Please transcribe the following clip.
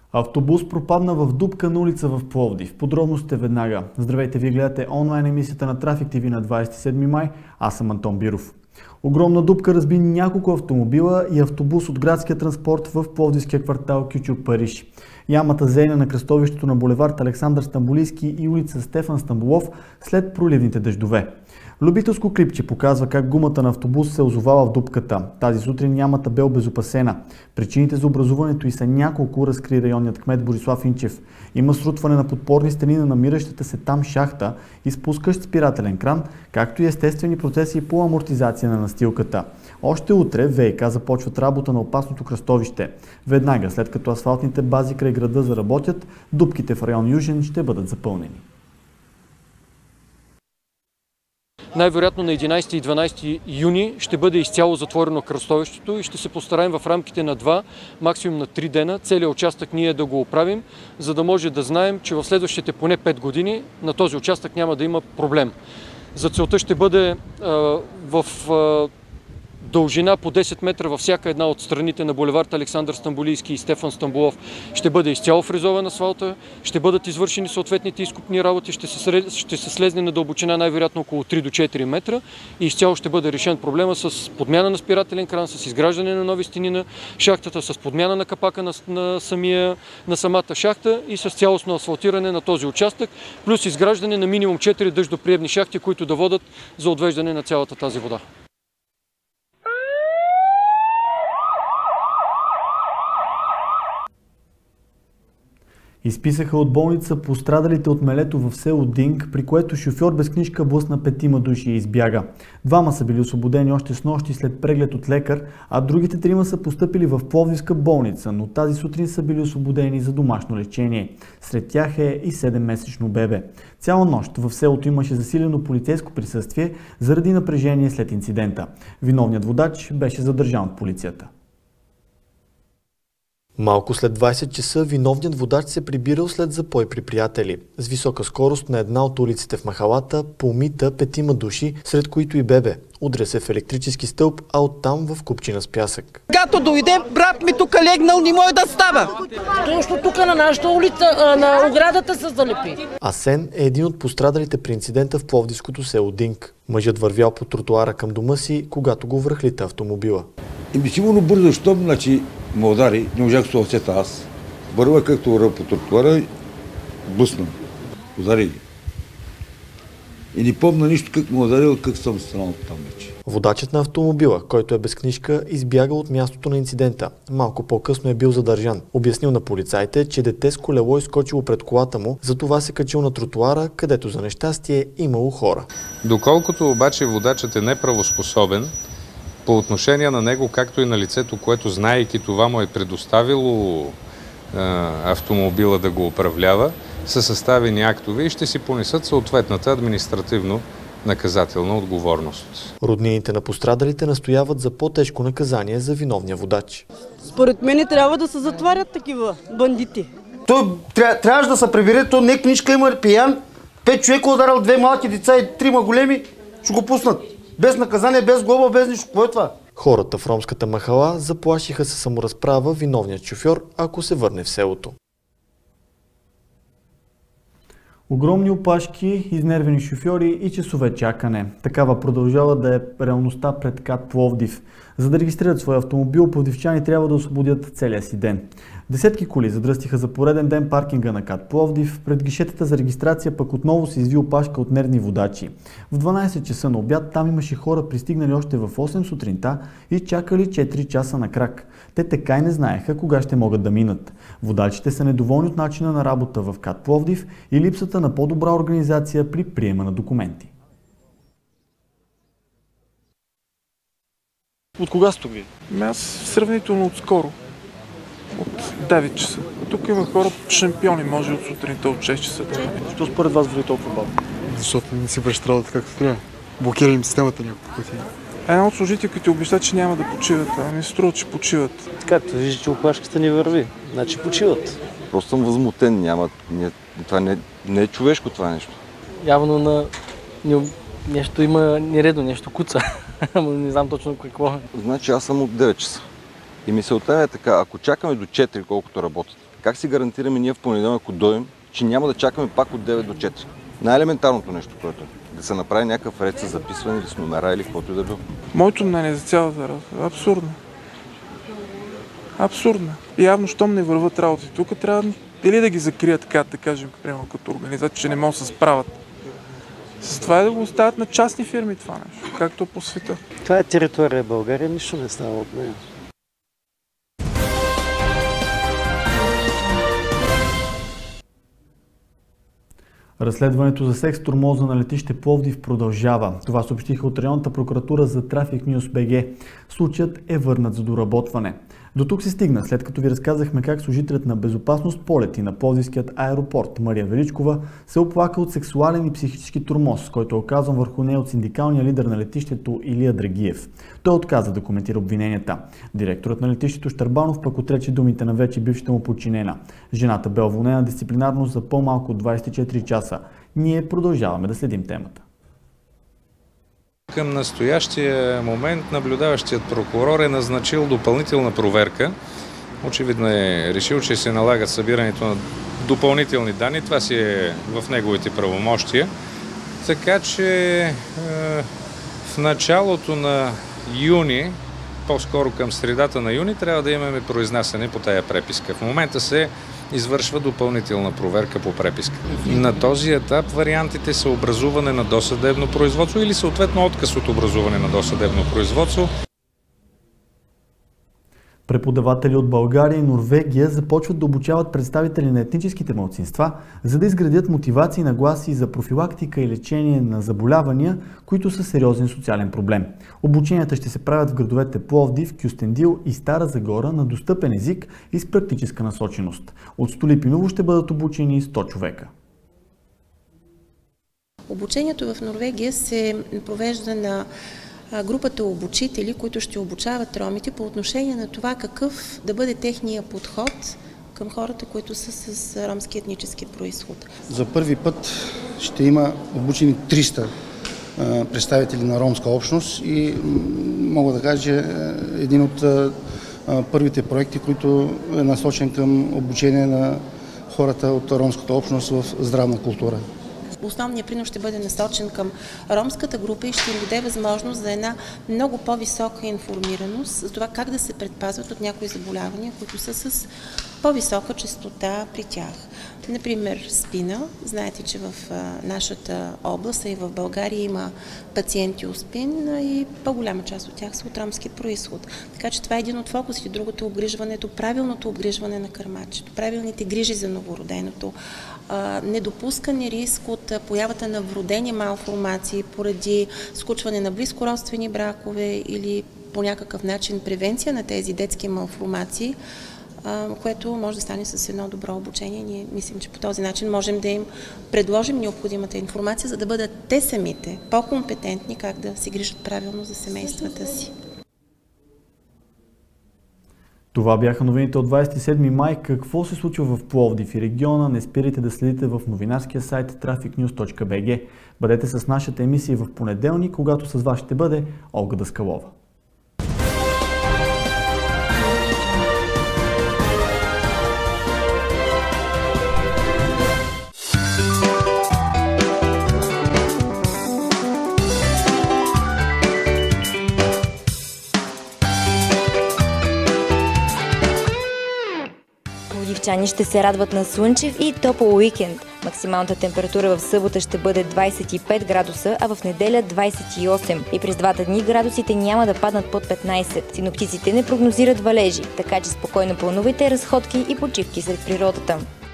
Автобус пропадна в дупка на улица в Пловдив. Подробностите веднага. Здравейте, вие гледате онлайн емисията на Трафик ТВ на 27 май. Аз съм Антон Биров. Огромна дупка разби няколко автомобила и автобус от градския транспорт в пловдивския квартал Кючук, Париж. Ямата зейна на кръстовището на булевард Александър Стамболийски и улица Стефан Стамболов след проливните дъждове. Любителско клипче показва как гумата на автобус се озовава в дупката. Тази сутрин ямата бе обезопасена. Причините за образуването й са няколко, разкри районният кмет Борислав Инчев. Има срутване на подпорни стени на намиращата се там шахта, изпускащ спирателен кран, както и естествени процеси по амортизация на настилката. Още утре ВиК започват работа на опасното кръстовище. Веднага след като асфалтните бази край града заработят, дупките в район Южен ще бъдат запълнени. Най-вероятно на 11 и 12 юни ще бъде изцяло затворено кръстовището и ще се постараем в рамките на 2, максимум на 3 дена, целият участък ние да го оправим, за да може да знаем, че в следващите поне 5 години на този участък няма да има проблем. За целта ще бъде в дължина по 10 метра във всяка една от страните на булевард Александър Стамболийски и Стефан Стамболов ще бъде изцяло фрезован асфалта, ще бъдат извършени съответните изкопни работи, ще се слезне на дълбочина най-вероятно около 3 до 4 метра и изцяло ще бъде решен проблема с подмяна на спирателен кран, с изграждане на нови стени на шахтата, с подмяна на капака на самата шахта и с цялостно асфалтиране на този участък, плюс изграждане на минимум 4 дъждоприемни шахти, които да водят за отвеждане на цялата тази вода. Изписаха от болница пострадалите от мелето в село Динг, при което шофьор без книжка блъсна 5 души и избяга. 2 са били освободени още снощи след преглед от лекар, а другите 3 са постъпили в Пловдивска болница, но тази сутрин са били освободени за домашно лечение. Сред тях е и 7-месечно бебе. Цяла нощ в селото имаше засилено полицейско присъствие заради напрежение след инцидента. Виновният водач беше задържан от полицията. Малко след 20 часа виновният водач се прибирал след запой при приятели. С висока скорост на една от улиците в махалата помита 5 души, сред които и бебе. Удря се в електрически стълб, а оттам в купчина с пясък. Когато дойде, брат ми тук легнал, не може да става. Точно тук на нашата улица, на оградата се залепи. Асен е един от пострадалите при инцидента в пловдивското село Динг. Мъжът вървял по тротуара към дома си, когато го връхлита автомобила. Сигурно бързо, щом, значи ме удари, не можах да се усета аз. Върва както върва по тротуара, блъсна. Удари. И не помня нищо как ме ударил, как съм станал там вече. Водачът на автомобила, който е без книжка, избяга от мястото на инцидента. Малко по-късно е бил задържан. Обяснил на полицаите, че дете с колело изскочило пред колата му, затова се качил на тротуара, където за нещастие имало хора. Доколкото обаче водачът е неправоспособен, по отношение на него, както и на лицето, което знаейки това му е предоставило автомобила да го управлява, са съставени актове и ще си понесат съответната административно-наказателна отговорност. Роднините на пострадалите настояват за по-тежко наказание за виновния водач. Според мен трябва да се затварят такива бандити. Той трябваше да се прибере, то не книжка има пиян, 5 човека ударал 2 малки деца и 3 големи, ще го пуснат. Без наказание, без глоба, без нищо. Какво е това? Хората в ромската махала заплашиха се саморазправа виновният шофьор, ако се върне в селото. Огромни опашки, изнервени шофьори и часове чакане. Такава продължава да е реалността пред КАТ Пловдив. За да регистрират своя автомобил, пловдивчани трябва да освободят целия си ден. Десетки коли задръстиха за пореден ден паркинга на КАТ Пловдив. Пред гишетата за регистрация пък отново се изви опашка от нервни водачи. В 12 часа на обяд там имаше хора пристигнали още в 8 сутринта и чакали 4 часа на крак. Те така и не знаеха кога ще могат да минат. Водачите са недоволни от начина на работа в КАТ Пловдив и липсата на по-добра организация при приема на документи. От кога сте вие? Аз сравнително отскоро. От 9 часа. Тук има хора шампиони, може от сутринта от 6 часа. Що според вас върви толкова бавно? Защото не си вършат работа както трябва. Блокира им системата няколко пъти. Една от служителите обеща, че няма да почиват, а ми се струва, че почиват. Както вижда, че опашката ни върви. Значи почиват. Просто съм възмутен. Това не е човешко това нещо. Явно нещо има нередно, нещо куца. Не знам точно какво. Значи аз съм от 9 часа. И мисълта е така, ако чакаме до 4, колкото работят Как си гарантираме ние в понеделник, ако дойдем, че няма да чакаме пак от 9 до 4? Най-елементарното нещо, което е да се направи някакъв ред с записване или с номера или каквото и да било. Моето мнение за цялата работа е абсурдно. Абсурдно. Явно, щом не върват работи тук, трябва или да ги закрият, така да кажем, примерно като организация, че не могат да се справят. С това е да го оставят на частни фирми това нещо, както по света. Това е територия България, нищо не става от нея. Разследването за секс-тормоза на летище Пловдив продължава. Това съобщиха от районната прокуратура за Traffic News BG. Случаят е върнат за доработване. До тук се стигна, след като ви разказахме как служителят на безопасност полети на Пловдивският аеропорт Мария Величкова се оплака от сексуален и психически тормоз, който е оказан върху нея от синдикалния лидер на летището Илия Драгиев. Той отказа да коментира обвиненията. Директорът на летището Щърбанов пък отрече думите на вече бившата му подчинена. Жената бе уволнена дисциплинарно за по-малко от 24 часа. Ние продължаваме да следим темата. Към настоящия момент наблюдаващият прокурор е назначил допълнителна проверка. Очевидно е решил, че се налагат събирането на допълнителни данни. Това си е в неговите правомощия. Така че в началото на юни, по-скоро към средата на юни, трябва да имаме произнасяне по тая преписка. В момента се извършва допълнителна проверка по преписка. На този етап вариантите са образуване на досъдебно производство или съответно отказ от образуване на досъдебно производство. Преподаватели от България и Норвегия започват да обучават представители на етническите малцинства, за да изградят мотивации и нагласи за профилактика и лечение на заболявания, които са сериозен социален проблем. Обученията ще се правят в градовете Пловдив, Кюстендил и Стара Загора на достъпен език и с практическа насоченост. От Столипиново ще бъдат обучени 100 човека. Обучението в Норвегия се провежда на групата обучители, които ще обучават ромите по отношение на това какъв да бъде техния подход към хората, които са с ромски етнически произход. За първи път ще има обучени 300 представители на ромска общност и мога да кажа, един от първите проекти, който е насочен към обучение на хората от ромската общност в здравна култура. Основният принос ще бъде насочен към ромската група и ще им даде възможност за една много по-висока информираност за това как да се предпазват от някои заболявания, които са с по-висока честота при тях. Например, спина. Знаете, че в нашата област, а и в България има пациенти от спин и по-голяма част от тях са от ромски произход. Така че това е един от фокусите. Другото е обгрижването, правилното обгрижване на кърмачето, правилните грижи за новороденото, недопускане риск от появата на вродени малформации поради сключване на близкородствени бракове или по някакъв начин превенция на тези детски малформации, което може да стане с едно добро обучение. Ние мислим, че по този начин можем да им предложим необходимата информация, за да бъдат те самите по-компетентни как да се грижат правилно за семействата си. Това бяха новините от 27 май. Какво се случва в Пловдив и региона, не спирайте да следите в новинарския сайт trafficnews.bg. Бъдете с нашата емисия в понеделник, когато с вас ще бъде Олга Даскалова. Пловдивчани ще се радват на слънчев и топъл уикенд. Максималната температура в събота ще бъде 25 градуса, а в неделя 28. И през двата дни градусите няма да паднат под 15. Синоптиците не прогнозират валежи, така че спокойно планувайте разходки и почивки сред природата.